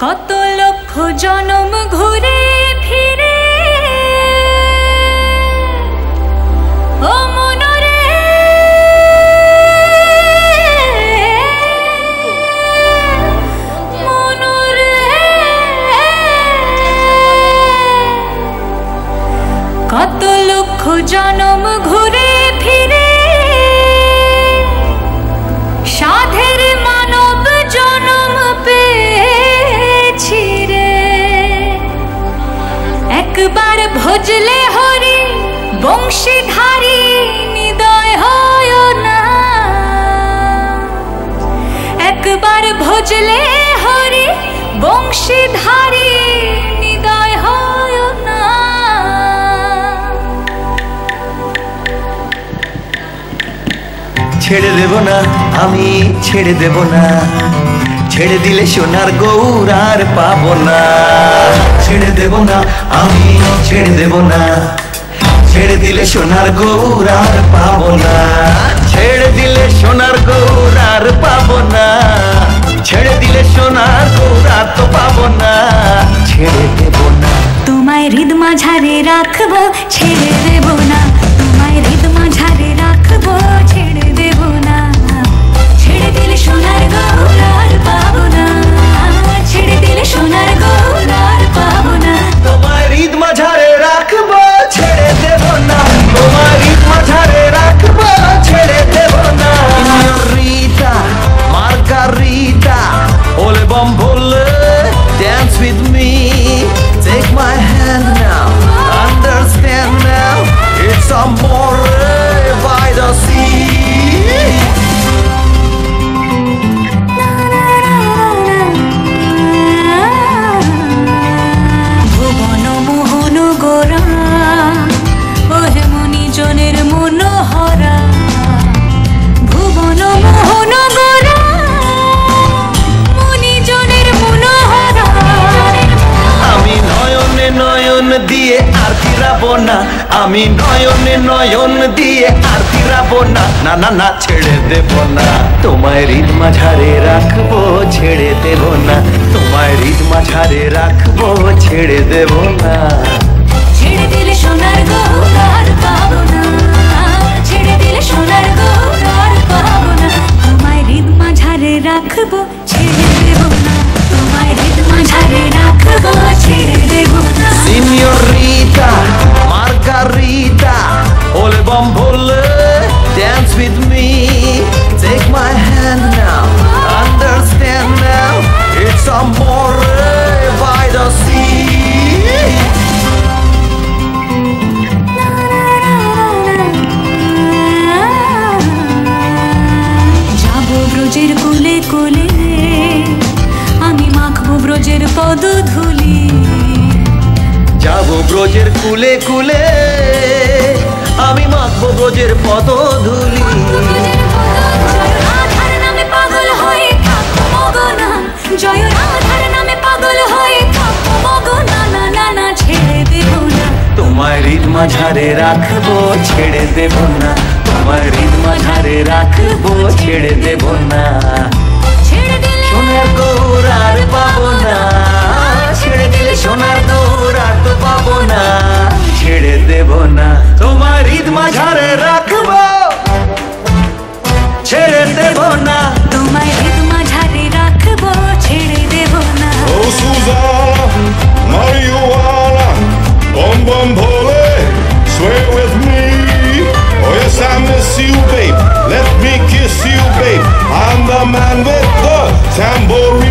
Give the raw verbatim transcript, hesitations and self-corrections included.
কত লক্ষ জনম ঘুরে ফিরে ও মনরে মনরে কত লক্ষ জনম ঘুরে ফিরে সাধের মানব জনম পেয়েছি রে। একবার ভজলে হরি বংশীধারী নিদয় হয় না, একবার ভজলে হরি বংশীধারী নিদয় হয় না। ছেড়ে দেব না আমি, ছেড়ে দেব না, ছেড়ে দিলে সোনার গৌর আর পাবো না। ছেড়ে দেব না আমি, ছেড়ে দেব না, ছেড়ে দিলে সোনার গৌর আর পাবো না। ছেড়ে দিলে সোনার গৌর আর পাবো না, ছেড়ে দিলে সোনার গৌর আর তো পাবো না। ছেড়ে দেব না তোমায় হৃদ মাঝারে রাখবো, ছেড়ে দেব না, তোমায় হৃদ মাঝারে রাখবো, ছেড়ে দেব না। ছেড়ে দিলে সোনার গৌর আর পাবো না, ছেড়ে দিলে সোনার গৌর আর পাবো না। তোমায় হৃদ মাঝারে রাখবো, ছেড়ে দেব না, তোমায় হৃদ মাঝারে রাখবো, ছেড়ে দেব না। Rita, Margarita, ole bambole, dance with me, take my hand now, understand now, it's amore by the sea. ভুবন মোহন গোরা ওহে মনিজনের মনোহরা, ভুবন মোহন গোরা মনিজনের মনোহরা। আমি নয়নে নয়ন দিয়ে আর ফিরাবো না, আমি নয়নে নয়ন দিয়ে আর ফিরাবো না। না না না ছেড়ে দেব না, তোমায় হৃদ মাঝারে রাখবো, ছেড়ে দেব না, তোমায় হৃদ মাঝারে রাখবো, ছেড়ে দেব না। ছেড়ে দিলে সোনার গৌর আর পাবো না, ছেড়ে দিলে সোনার গৌর আর পাবো না। তোমায় হৃদ মাঝারে রাখবো, ছেড়ে দেব না, তোমায় হৃদ মাঝারে রাখবো, ছেড়ে দেব না। Signorita, Margarita, ole bambole, dance with me, take my hand now, understand now, it's amore by the sea. যাবো ব্রজের কোলে কোলে, আমি মাখবো ব্রজের পদ ধুলি। যাবো ব্রজের কুলে কুলে, আমি মাখবো ব্রজের পদ ধুলি। রাধার নামে পাগল হয়ে থাকবো মগনা, জয় রাধার নামে পাগল হয়ে থাকবো মগনা। না না না ছেড়ে দেব না, তোমায় হৃদ মাঝারে রাখবো, ছেড়ে দেব না, তোমায় হৃদ মাঝারে রাখবো, ছেড়ে দেব না। ছেড়ে দিলে সোনার গৌর আর পাবো না, ছেড়ে দিলে সোনার গৌর আর তো পাবো না। ছেড়ে দেব না, তোমার হৃদ মাঝারে রাখবো, ছেড়ে দেব না। তোমায় হৃদ মাঝারে রাখবো, ছেড়ে দেব না। Oh Susanna, marijuana, bum bum pole, swear with me. Oh yes, I miss you, babe. Let me kiss you, babe. I'm the man with the tambourine.